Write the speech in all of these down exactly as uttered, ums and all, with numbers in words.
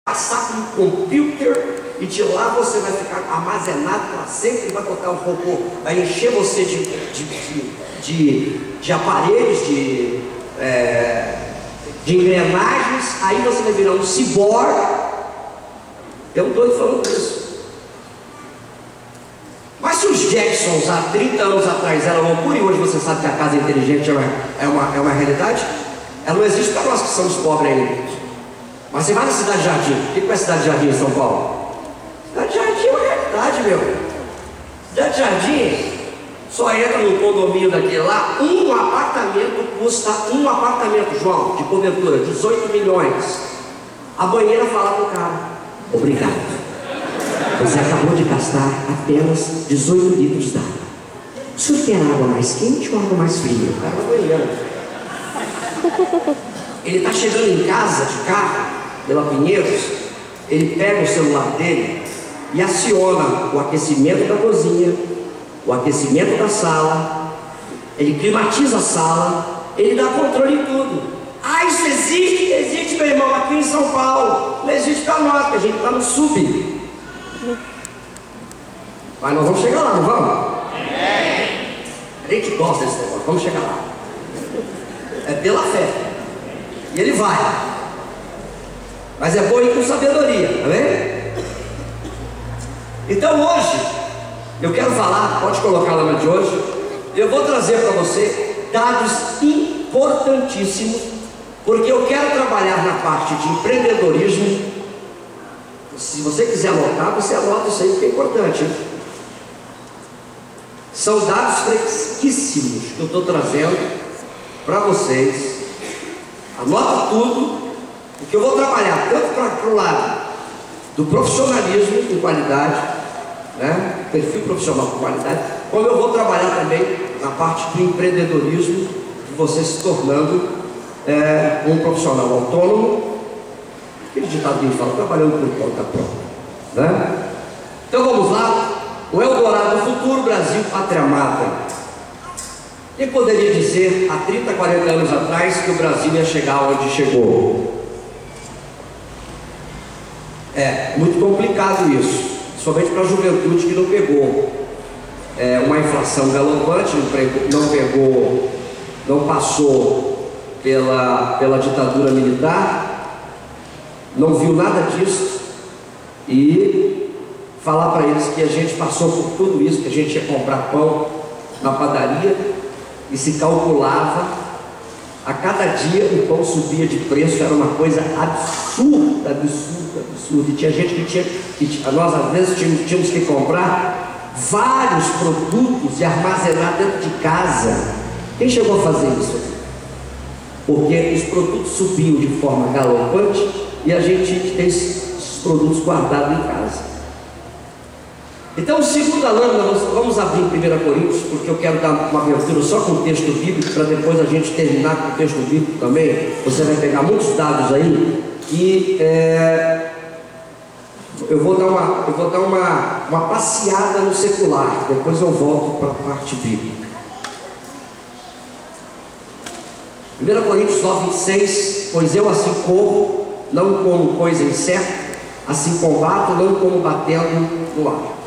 passar por um computer e de lá você vai ficar armazenado para sempre e vai botar um robô, vai encher você de, de, de, de, de aparelhos, de, é, de engrenagens, aí você vai virar um ciborgue. Tem um doido falando isso. Mas se os Jacksons há trinta anos atrás eram loucura e hoje você sabe que a casa inteligente é uma, é uma, é uma realidade, ela não existe para nós que somos pobres ainda. Mas você vai na Cidade Jardim. O que é a Cidade Jardim em São Paulo? Cidade Jardim é uma realidade, meu. Cidade Jardim só entra no condomínio daquele lá. Um apartamento custa, um apartamento, João, de cobertura, dezoito milhões. A banheira fala pro cara: obrigado, você acabou de gastar apenas dezoito litros d'água. O senhor quer água mais quente ou água mais fria? O cara vai banheiro. Ele está chegando em casa de carro, pela Pinheiros, ele pega o celular dele e aciona o aquecimento da cozinha, o aquecimento da sala, ele climatiza a sala, ele dá controle em tudo. Ah, isso existe? Existe, meu irmão, aqui em São Paulo. Não existe para nós, porque a gente está no sub. Mas nós vamos chegar lá, não vamos? A gente gosta desse negócio, vamos chegar lá. É pela fé. E ele vai. Mas é bom ir com sabedoria, tá vendo? Então hoje, eu quero falar, pode colocar lá no de hoje, eu vou trazer para você dados importantíssimos, porque eu quero trabalhar na parte de empreendedorismo. Se você quiser anotar, você anota isso aí, porque é importante, hein? São dados fresquíssimos que eu estou trazendo para vocês. Anota tudo, porque eu vou trabalhar tanto para o lado do profissionalismo com qualidade, né? Perfil profissional com qualidade, como eu vou trabalhar também na parte do empreendedorismo, de você se tornando é, um profissional autônomo. Aquele ditado que a gente fala, trabalhando por conta própria, né? Então vamos lá. O Eldorado do futuro, Brasil, pátria amada. Quem poderia dizer há trinta, quarenta anos atrás que o Brasil ia chegar onde chegou? É muito complicado isso, somente para a juventude que não pegou é, uma inflação galopante, não pegou, não pegou, não passou pela, pela ditadura militar, não viu nada disso, e falar para eles que a gente passou por tudo isso, que a gente ia comprar pão na padaria e se calculava, a cada dia o pão subia de preço, era uma coisa absurda, absurda, absurda. E tinha gente que tinha, que nós às vezes tínhamos, tínhamos que comprar vários produtos e armazenar dentro de casa. Quem chegou a fazer isso aqui? Porque os produtos subiam de forma galopante e a gente tinha que ter esses produtos guardados em casa. Então, segunda lâmina, vamos abrir em primeira Coríntios, porque eu quero dar uma abertura só com o texto bíblico, para depois a gente terminar com o texto bíblico também. Você vai pegar muitos dados aí, e é, eu vou dar, uma, eu vou dar uma, uma passeada no secular, depois eu volto para a parte bíblica. primeira Coríntios nove, vinte e seis, pois eu assim corro, não como coisa incerta, assim combato, não como batendo no ar.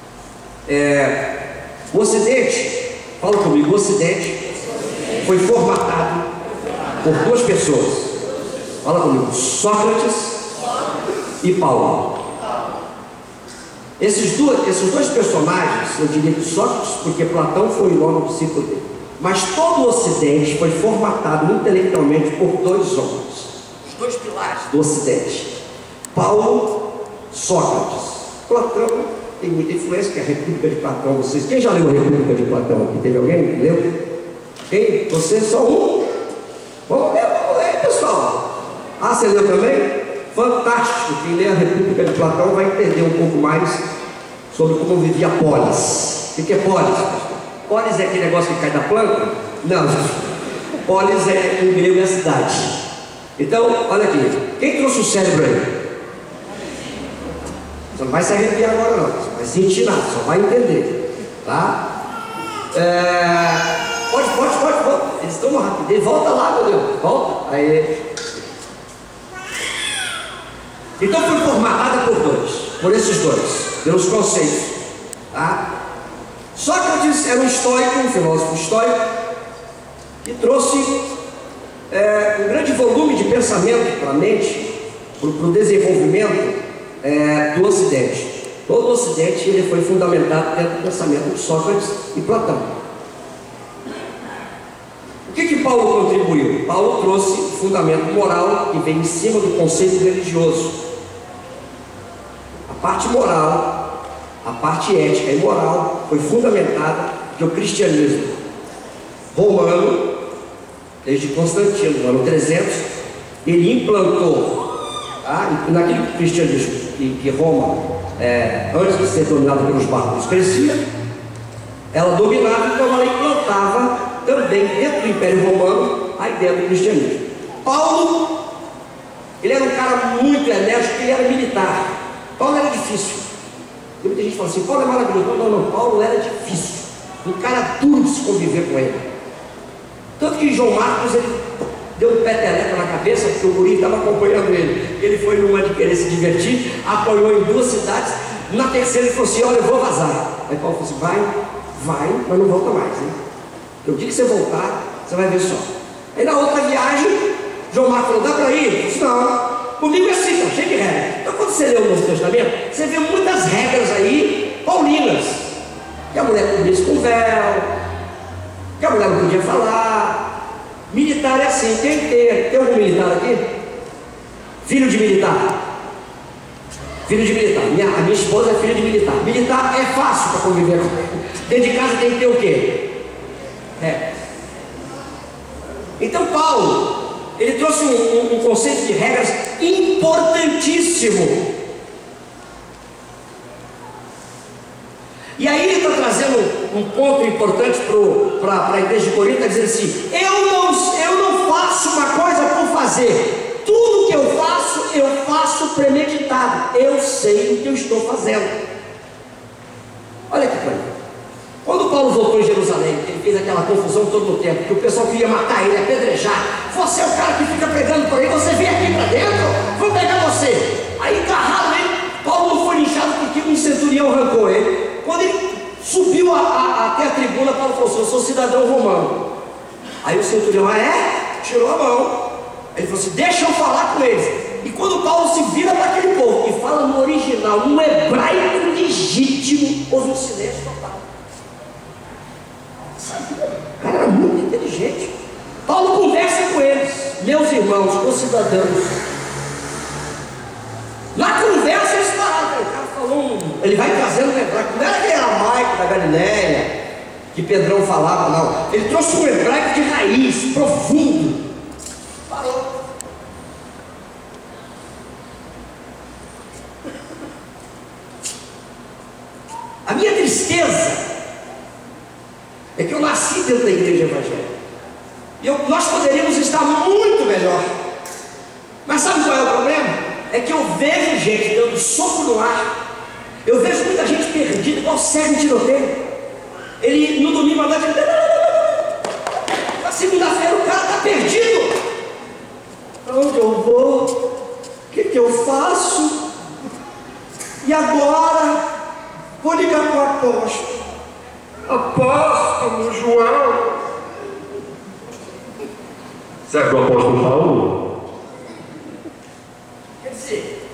É, o Ocidente, fala comigo, o Ocidente foi formatado por duas pessoas. Fala comigo, Sócrates e Paulo. Esses dois, esses dois personagens, eu diria que Sócrates, porque Platão foi o nome do discípulo dele, mas todo o Ocidente foi formatado intelectualmente por dois homens, os dois pilares do Ocidente, Paulo, Sócrates. Platão tem muita influência, que é a República de Platão. Vocês, quem já leu a República de Platão aqui? Teve alguém que leu? Quem? Você só um? Vamos ler, vamos ler, pessoal. Ah, você leu também? Fantástico. Quem lê a República de Platão vai entender um pouco mais sobre como vivia Polis. O que é Polis? Polis é aquele negócio que cai da planta? Não. Polis é o grego e a cidade. Então, olha aqui. Quem trouxe o cérebro aí? Você não vai se arrepiar agora não, você vai sentir nada, só vai entender, tá? É... Pode, pode, pode, pode. Eles estão no rapidez, volta lá, meu Deus, volta. Aí. Então foi formatada por dois, por esses dois, pelos conceitos. Tá? Sócrates era um estoico, um filósofo estoico, que trouxe é, um grande volume de pensamento para a mente, para o desenvolvimento é, do Ocidente. Todo o Ocidente ele foi fundamentado dentro do pensamento de Sócrates e Platão. O que que Paulo contribuiu? Paulo trouxe o fundamento moral que vem em cima do conceito religioso. A parte moral, a parte ética e moral foi fundamentada pelo cristianismo romano, desde Constantino, no ano trezentos, ele implantou, tá? Naquele cristianismo que, que Roma, é, antes de ser dominada pelos bárbaros, crescia, ela dominava, então ela implantava também dentro do Império Romano a ideia do cristianismo. Paulo, ele era um cara muito enérgico, ele era militar. Paulo era difícil. E muita gente fala assim, Paulo é maravilhoso. Não, não, não, Paulo era difícil. Um cara duro de se conviver com ele. Tanto que João Marcos, ele deu um peteleco na cabeça, porque o guri estava acompanhando ele. Ele foi numa de querer se divertir, apanhou em duas cidades. Na terceira ele falou assim, olha, eu vou vazar. Aí Paulo falou assim, vai, vai, mas não volta mais, hein? Eu digo que você voltar, você vai ver só. Aí na outra viagem, João Marcos falou, dá para ir? Eu disse, não, comigo é assim, tá cheio de regras. Então quando você lê o Novo Testamento, você vê muitas regras aí, paulinas. Que a mulher cobria com véu, que a mulher não podia falar. Militar é assim, tem que ter. Tem algum militar aqui? Filho de militar. Filho de militar. Minha, a minha esposa é filha de militar. Militar é fácil para conviver com ele. Dentro de casa tem que ter o quê? É. Então Paulo, ele trouxe um, um, um conceito de regras importantíssimo. E aí ele está trazendo um ponto importante para a igreja de Corinto, está dizendo assim, eu não, eu não faço uma coisa por fazer, tudo que eu faço, eu faço premeditado, eu sei o que eu estou fazendo. Olha que coisa. Quando Paulo voltou em Jerusalém, ele fez aquela confusão todo no tempo, que o pessoal queria matar ele, apedrejar. Você é o cara que fica pregando por aí, você vem aqui para dentro, vou pegar você. Aí agarraram ele, Paulo não foi linchado porque um centurião arrancou ele. Quando ele subiu a, a, até a tribuna, Paulo falou assim, eu sou cidadão romano. Aí o centurião, ah é? Tirou a mão. Ele falou assim, deixa eu falar com eles. E quando Paulo se vira para aquele povo e fala no original, no hebraico legítimo, houve um silêncio total. O cara era muito inteligente. Paulo conversa com eles, meus irmãos, concidadãos. Na conversa eles pararam. O cara falou, um, ele vai trazendo um hebraico. Não era aquele aramaico da Galileia que Pedrão falava, não. Ele trouxe um hebraico de raiz, profundo. Parou. A minha tristeza é que eu nasci dentro da igreja evangélica. E eu, nós poderíamos estar muito melhor. Mas sabe qual é o problema? É que eu vejo gente dando soco no ar. Eu vejo muita gente perdida, igual cego em tiroteio. Ele no domingo à noite, na segunda-feira o cara está perdido. Para onde eu vou? O que, que eu faço? E agora? Vou ligar para o apóstolo. Apóstolo João. Será que o apóstolo Paulo? Quer dizer,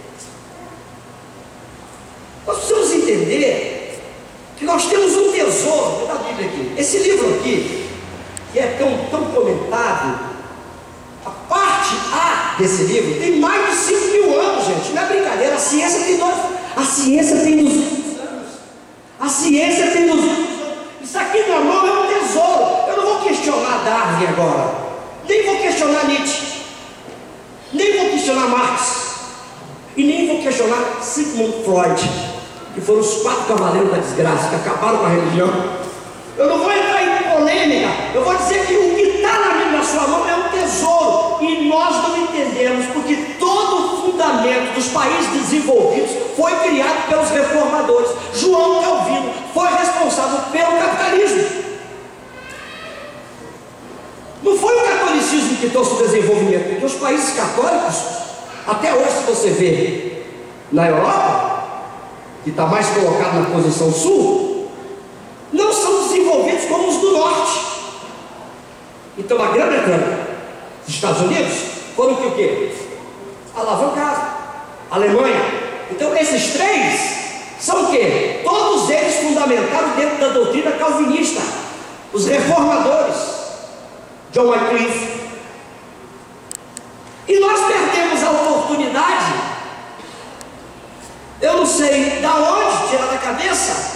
nós precisamos entender que nós temos um tesouro da Bíblia aqui. Esse livro aqui, que é tão, tão comentado, a parte A desse livro tem mais de cinco mil anos, gente. Não é brincadeira. A ciência tem dois, a ciência tem duzentos anos. A ciência tem duzentos anos. Isso aqui na mão é um tesouro. Eu não vou questionar Darwin agora, nem vou questionar Nietzsche, nem vou questionar Marx, e nem vou questionar Sigmund Freud, que foram os quatro cavaleiros da desgraça que acabaram com a religião. Eu não vou entrar em polêmica. Eu vou dizer que o que está na, na sua mão é um tesouro, e nós não entendemos, porque todo o fundamento dos países desenvolvidos foi criado pelos reformadores. João Calvino foi responsável pelo capitalismo. Não foi o catolicismo que trouxe o desenvolvimento, porque os países católicos, até hoje, se você vê na Europa, que está mais colocado na posição sul, não são desenvolvidos como os do norte. Então a Grã-Bretanha, os Estados Unidos, foram que o quê? Alavancados. Alemanha. Então esses três são o quê? Todos eles fundamentados dentro da doutrina calvinista. Os reformadores, John Wycliffe. E nós perdemos a oportunidade, eu não sei da onde tirar da cabeça,